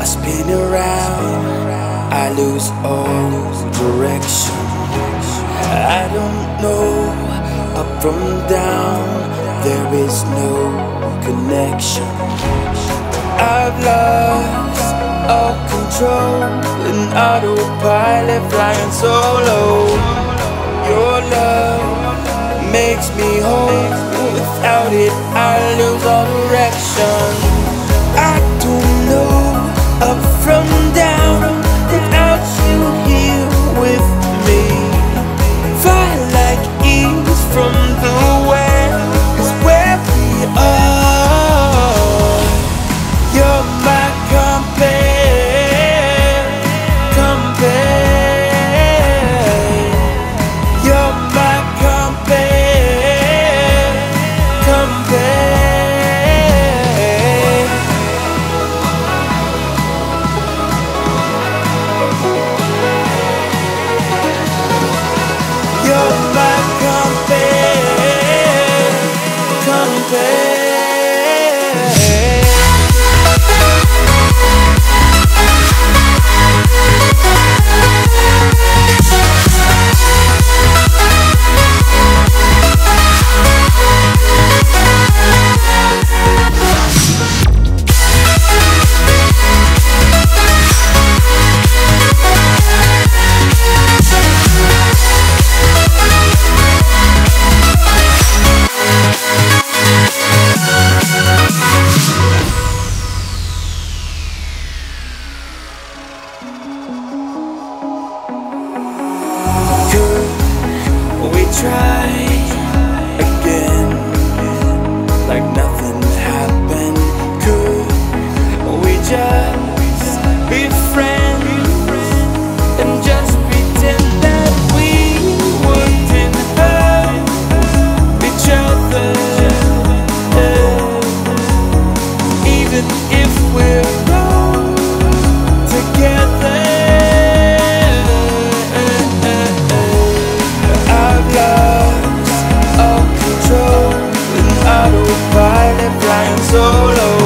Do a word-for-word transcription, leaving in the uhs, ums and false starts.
I spin around, I lose all direction. I don't know up from down, there is no connection. I've lost all control, an autopilot flying solo. Your love makes me whole, without it I lose all direction. I don't know up from down, without you here with me. Fly like ease from the west is where we are. You're my compare, compare. You're my compare, compare. You're my compare, compare. We try again, like nothing happened. Could we just be friends and just pretend that we wouldn't hurt each other, even if we're wrong together? Autopilot flying solo.